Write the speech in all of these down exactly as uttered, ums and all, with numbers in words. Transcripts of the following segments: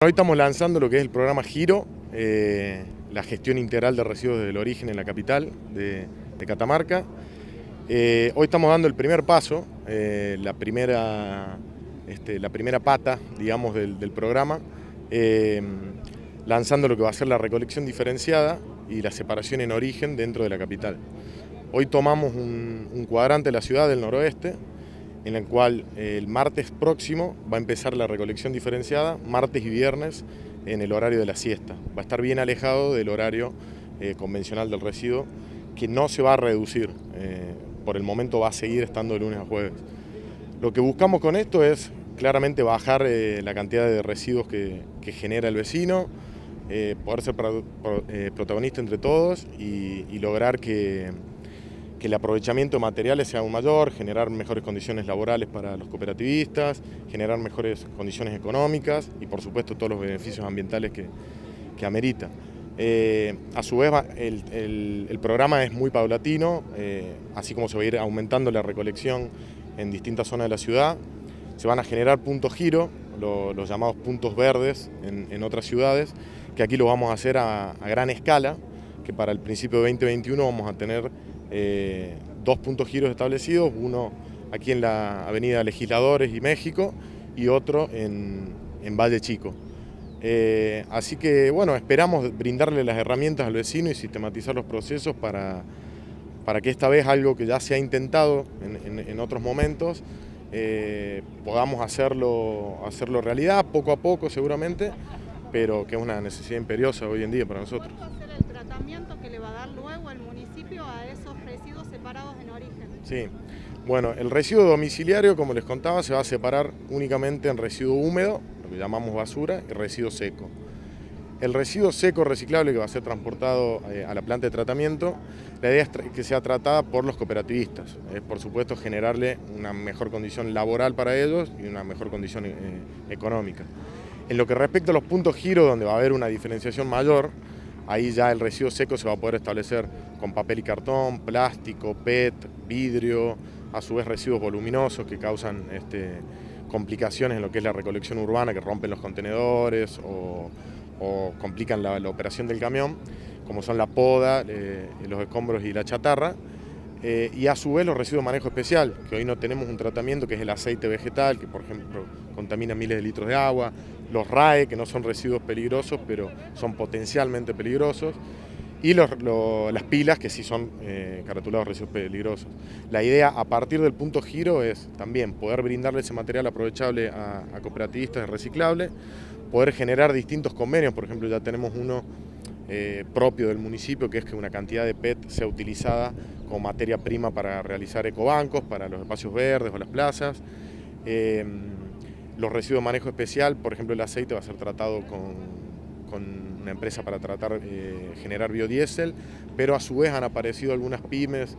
Hoy estamos lanzando lo que es el programa Giro, eh, la gestión integral de residuos desde el origen en la capital de, de Catamarca. Eh, hoy estamos dando el primer paso, eh, la, primera, este, la primera pata, digamos, del, del programa, eh, lanzando lo que va a ser la recolección diferenciada y la separación en origen dentro de la capital. Hoy tomamos un, un cuadrante de la ciudad del noroeste, en el cual eh, el martes próximo va a empezar la recolección diferenciada, martes y viernes en el horario de la siesta. Va a estar bien alejado del horario eh, convencional del residuo, que no se va a reducir, eh, por el momento va a seguir estando de lunes a jueves. Lo que buscamos con esto es claramente bajar eh, la cantidad de residuos que, que genera el vecino, eh, poder ser pro, pro, eh, protagonista entre todos y, y lograr que que el aprovechamiento de materiales sea aún mayor, generar mejores condiciones laborales para los cooperativistas, generar mejores condiciones económicas y por supuesto todos los beneficios ambientales que, que amerita. Eh, a su vez el, el, el programa es muy paulatino, eh, así como se va a ir aumentando la recolección en distintas zonas de la ciudad. Se van a generar puntos giro, lo, los llamados puntos verdes en, en otras ciudades, que aquí lo vamos a hacer a, a gran escala, que para el principio de veinte veintiuno vamos a tener eh, dos puntos giros establecidos, uno aquí en la avenida Legisladores y México y otro en, en Valle Chico. Eh, así que bueno, esperamos brindarle las herramientas al vecino y sistematizar los procesos para, para que esta vez algo que ya se ha intentado en, en, en otros momentos, eh, podamos hacerlo, hacerlo realidad poco a poco seguramente, pero que es una necesidad imperiosa hoy en día para nosotros. ¿Cuál va a ser el tratamiento que le va a dar luego el municipio a esos residuos separados en origen? Sí, bueno, el residuo domiciliario, como les contaba, se va a separar únicamente en residuo húmedo, lo que llamamos basura, y residuo seco. El residuo seco reciclable que va a ser transportado eh, a la planta de tratamiento, la idea es que sea tratada por los cooperativistas. Es, por supuesto, generarle una mejor condición laboral para ellos y una mejor condición eh, económica. En lo que respecta a los puntos giro, donde va a haber una diferenciación mayor, ahí ya el residuo seco se va a poder establecer con papel y cartón, plástico, P E T, vidrio, a su vez residuos voluminosos que causan este, complicaciones en lo que es la recolección urbana, que rompen los contenedores o, o complican la, la operación del camión, como son la poda, eh, los escombros y la chatarra. Eh, y a su vez los residuos de manejo especial, que hoy no tenemos un tratamiento, que es el aceite vegetal, que por ejemplo contamina miles de litros de agua, los R A E, que no son residuos peligrosos, pero son potencialmente peligrosos, y los, lo, las pilas, que sí son eh, caratulados residuos peligrosos. La idea a partir del punto giro es también poder brindarle ese material aprovechable a, a cooperativistas de reciclable, poder generar distintos convenios, por ejemplo ya tenemos uno Eh, propio del municipio, que es que una cantidad de P E T sea utilizada como materia prima para realizar ecobancos, para los espacios verdes o las plazas. Eh, los residuos de manejo especial, por ejemplo el aceite va a ser tratado con, con una empresa para tratar, eh, generar biodiesel, pero a su vez han aparecido algunas pymes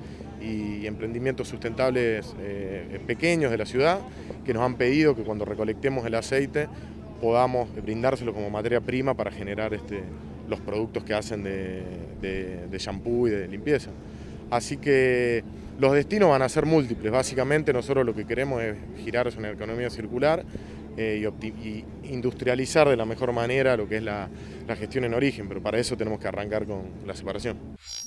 y emprendimientos sustentables eh, pequeños de la ciudad que nos han pedido que cuando recolectemos el aceite podamos brindárselo como materia prima para generar este, los productos que hacen de, de, de shampoo y de limpieza. Así que los destinos van a ser múltiples. Básicamente nosotros lo que queremos es girar una economía circular eh, y, y industrializar de la mejor manera lo que es la, la gestión en origen, pero para eso tenemos que arrancar con la separación.